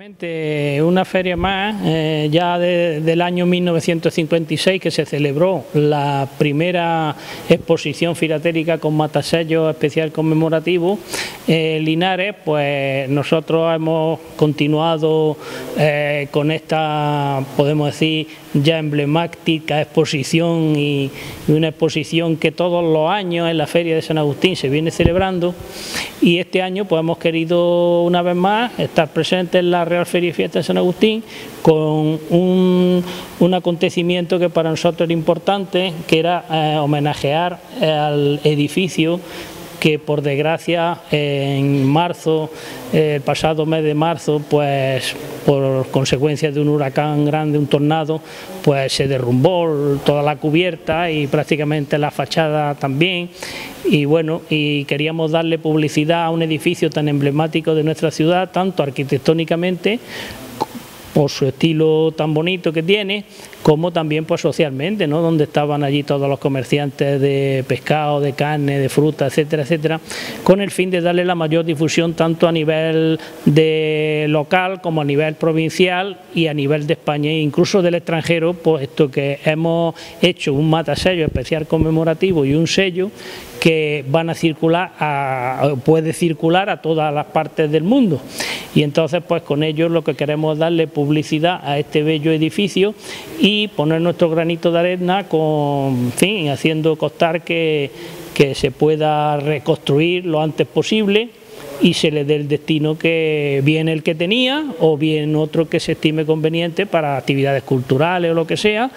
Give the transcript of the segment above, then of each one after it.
Efectivamente, una feria más, ya del año 1956 que se celebró la primera exposición filatélica con matasellos especial conmemorativo. Linares, pues nosotros hemos continuado con esta, podemos decir, ya emblemática exposición y una exposición que todos los años en la Feria de San Agustín se viene celebrando, y este año pues hemos querido una vez más estar presentes en la Real Feria y Fiesta de San Agustín con un acontecimiento que para nosotros era importante, que era homenajear al edificio que por desgracia en marzo, el pasado mes de marzo, pues por consecuencia de un huracán grande, un tornado, pues se derrumbó toda la cubierta y prácticamente la fachada también. Y bueno, y queríamos darle publicidad a un edificio tan emblemático de nuestra ciudad, tanto arquitectónicamente, por su estilo tan bonito que tiene, como también pues socialmente, ¿no? Donde estaban allí todos los comerciantes de pescado, de carne, de fruta, etcétera, etcétera, con el fin de darle la mayor difusión tanto a nivel de local como a nivel provincial y a nivel de España e incluso del extranjero, puesto que hemos hecho un matasello especial conmemorativo y un sello que van a circular, puede circular a todas las partes del mundo. Y entonces pues con ello lo que queremos es darle publicidad a este bello edificio y poner nuestro granito de arena con, en fin, haciendo constar que se pueda reconstruir lo antes posible y se le dé el destino que bien el que tenía o bien otro que se estime conveniente para actividades culturales o lo que sea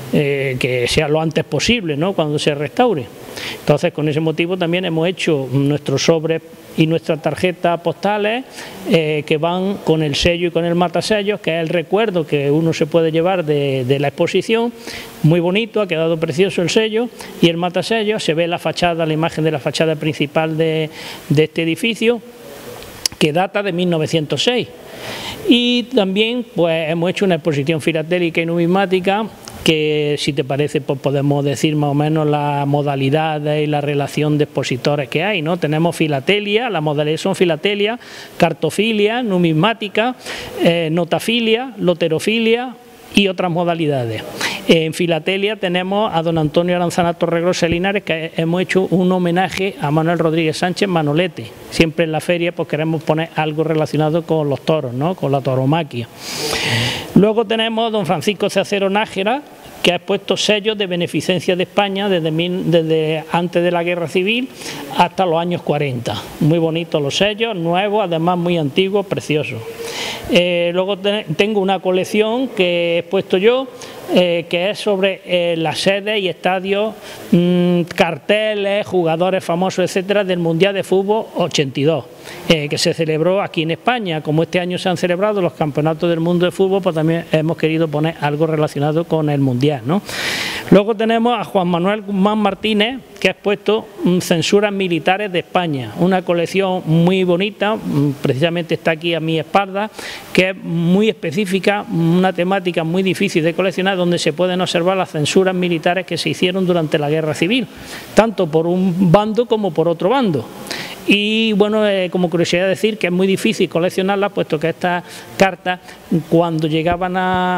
lo antes posible, ¿no? Cuando se restaure. Entonces con ese motivo también hemos hecho nuestros sobres y nuestras tarjetas postales que van con el sello y con el matasellos, que es el recuerdo que uno se puede llevar de la exposición. Muy bonito, ha quedado precioso el sello y el matasellos, se ve la fachada, la imagen de la fachada principal de este edificio, que data de 1906. Y también pues hemos hecho una exposición filatélica y numismática que, si te parece, pues podemos decir más o menos la modalidad y la relación de expositores que hay, ¿no? Tenemos filatelia, las modalidades son filatelia, cartofilia, numismática, notafilia, loterofilia y otras modalidades. En filatelia tenemos a don Antonio Aranzana Torregrosa Linares, que hemos hecho un homenaje a Manuel Rodríguez Sánchez Manolete. Siempre en la feria pues queremos poner algo relacionado con los toros, ¿no? Con la tauromaquia. Luego tenemos a don Francisco Cacero Nájera, que ha expuesto sellos de beneficencia de España desde antes de la Guerra Civil hasta los años 40. Muy bonitos los sellos, nuevos, además muy antiguos, preciosos. Luego tengo una colección que he expuesto yo, que es sobre las sedes y estadios, carteles, jugadores famosos, etcétera, del Mundial de Fútbol 82, que se celebró aquí en España. Como este año se han celebrado los campeonatos del mundo de fútbol, pues también hemos querido poner algo relacionado con el Mundial, ¿no? Luego tenemos a Juan Manuel Guzmán Martínez, que ha expuesto censuras militares de España, una colección muy bonita, precisamente está aquí a mi espalda, que es muy específica, una temática muy difícil de coleccionar, donde se pueden observar las censuras militares que se hicieron durante la Guerra Civil, tanto por un bando como por otro bando. Y bueno, como curiosidad decir que es muy difícil coleccionarlas, puesto que estas cartas, cuando llegaban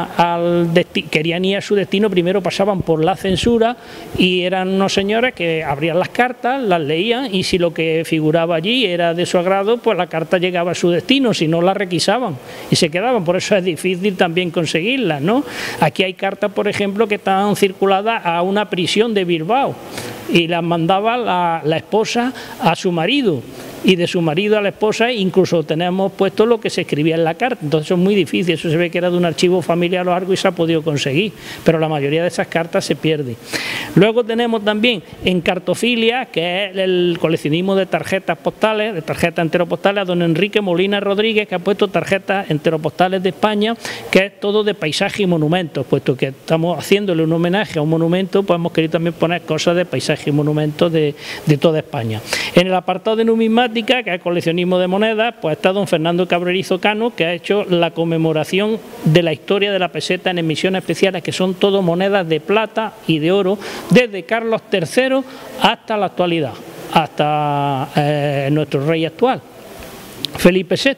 querían ir a su destino, primero pasaban por la censura y eran unos señores que abrían las cartas, las leían y si lo que figuraba allí era de su agrado, pues la carta llegaba a su destino, si no la requisaban y se quedaban. Por eso es difícil también conseguirlas, ¿no? Aquí hay cartas, por ejemplo, que están circuladas a una prisión de Bilbao y las mandaba la esposa a su marido y de su marido a la esposa, incluso tenemos puesto lo que se escribía en la carta. Entonces eso es muy difícil, eso se ve que era de un archivo familiar o algo y se ha podido conseguir, pero la mayoría de esas cartas se pierden. Luego tenemos también en cartofilia, que es el coleccionismo de tarjetas postales, de tarjetas enteropostales, a don Enrique Molina Rodríguez, que ha puesto tarjetas enteropostales de España, que es todo de paisaje y monumentos, puesto que estamos haciéndole un homenaje a un monumento, pues hemos querido también poner cosas de paisaje y monumentos de toda España. En el apartado de numismática, que es coleccionismo de monedas, pues está don Fernando Cabrerizo Cano, que ha hecho la conmemoración de la historia de la peseta en emisiones especiales, que son todo monedas de plata y de oro, desde Carlos III hasta la actualidad, hasta nuestro rey actual. Felipe VI,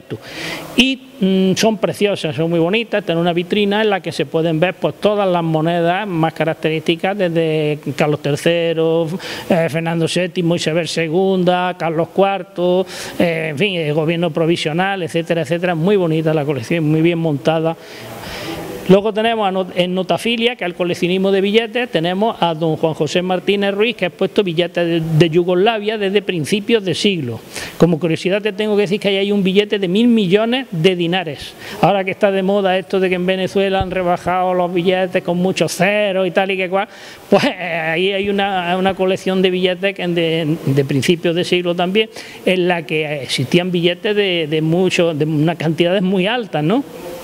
y son preciosas, son muy bonitas, tienen una vitrina en la que se pueden ver pues todas las monedas más características desde Carlos III, Fernando VII, Isabel II, Carlos IV, en fin, el gobierno provisional, etcétera, etcétera. Muy bonita la colección, muy bien montada. Luego tenemos en Notafilia, que es el coleccionismo de billetes, tenemos a don Juan José Martínez Ruiz, que ha puesto billetes de Yugoslavia desde principios de siglo. Como curiosidad te tengo que decir que ahí hay un billete de 1.000 millones de dinares. Ahora que está de moda esto de que en Venezuela han rebajado los billetes con muchos ceros y tal y que cual, pues ahí hay una colección de billetes de principios de siglo también, en la que existían billetes de unas cantidades muy altas, ¿no?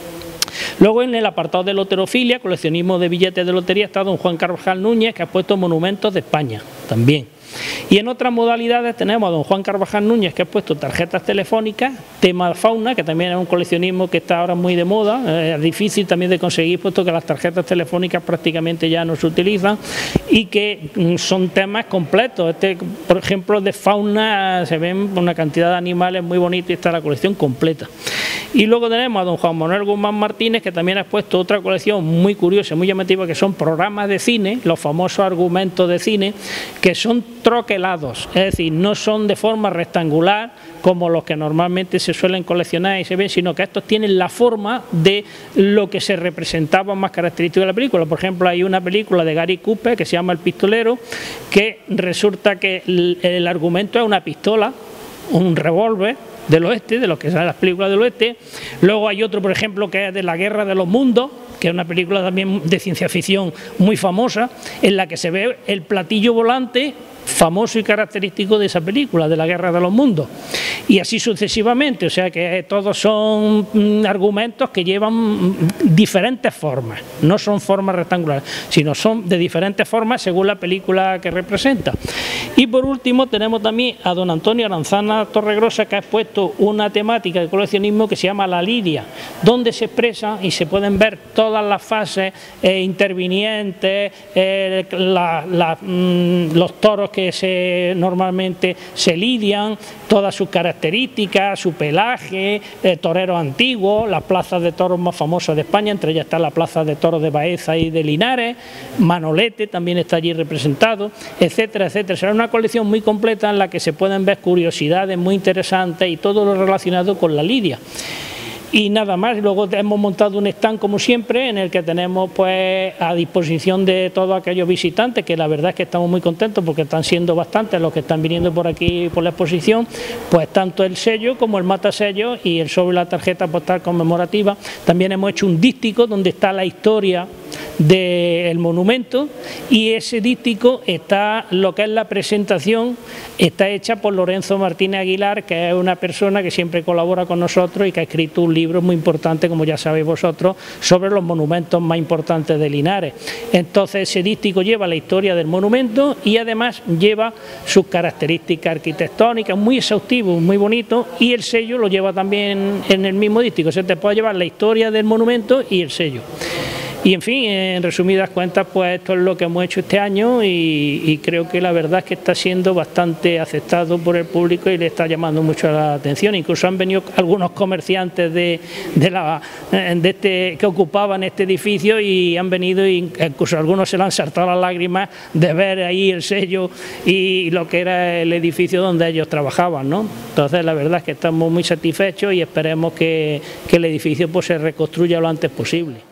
Luego en el apartado de loterofilia, coleccionismo de billetes de lotería, está don Juan Carvajal Núñez, que ha puesto monumentos de España también. Y en otras modalidades tenemos a don Juan Carvajal Núñez, que ha puesto tarjetas telefónicas, tema fauna, que también es un coleccionismo que está ahora muy de moda, es difícil también de conseguir, puesto que las tarjetas telefónicas prácticamente ya no se utilizan y que son temas completos. Por ejemplo, de fauna se ven una cantidad de animales muy bonitos y está la colección completa. Y luego tenemos a don Juan Manuel Guzmán Martínez, que también ha puesto otra colección muy curiosa, muy llamativa, que son programas de cine, los famosos argumentos de cine, que son troquelados, es decir, no son de forma rectangular como los que normalmente se suelen coleccionar y se ven, sino que estos tienen la forma de lo que se representaba más característico de la película. Por ejemplo, hay una película de Gary Cooper que se llama El pistolero, que resulta que el argumento es una pistola, un revólver del oeste, de lo que son las películas del oeste. Luego hay otro, por ejemplo, que es de La guerra de los mundos, que es una película también de ciencia ficción muy famosa, en la que se ve el platillo volante famoso y característico de esa película, de La guerra de los mundos, y así sucesivamente. O sea que todos son argumentos que llevan diferentes formas, no son formas rectangulares, sino son de diferentes formas según la película que representa. Y por último tenemos también a don Antonio Aranzana Torregrosa, que ha expuesto una temática de coleccionismo que se llama La Lidia, donde se expresa y se pueden ver todas las fases intervinientes, los toros que normalmente se lidian, todas sus características, su pelaje, toreros antiguos, las plazas de toros más famosas de España, entre ellas está la plaza de toros de Baeza y de Linares, Manolete también está allí representado, etcétera, etcétera. Será una colección muy completa en la que se pueden ver curiosidades muy interesantes y todo lo relacionado con la lidia. Y nada más. Luego hemos montado un stand como siempre en el que tenemos pues a disposición de todos aquellos visitantes, que la verdad es que estamos muy contentos porque están siendo bastantes los que están viniendo por aquí por la exposición, pues tanto el sello como el matasello y el sobre la tarjeta postal conmemorativa. También hemos hecho un díptico donde está la historia del monumento, y ese díptico está lo que es la presentación, está hecha por Lorenzo Martínez Aguilar, que es una persona que siempre colabora con nosotros y que ha escrito un libro muy importante, como ya sabéis vosotros, sobre los monumentos más importantes de Linares. Entonces ese díptico lleva la historia del monumento y además lleva sus características arquitectónicas, muy exhaustivo, muy bonito, y el sello lo lleva también en el mismo díptico. Se te puede llevar la historia del monumento y el sello. Y en fin, en resumidas cuentas, pues esto es lo que hemos hecho este año y creo que la verdad es que está siendo bastante aceptado por el público y le está llamando mucho la atención. Incluso han venido algunos comerciantes que ocupaban este edificio y han venido, y incluso algunos se le han saltado las lágrimas de ver ahí el sello y lo que era el edificio donde ellos trabajaban, ¿no? Entonces la verdad es que estamos muy satisfechos y esperemos que el edificio pues se reconstruya lo antes posible.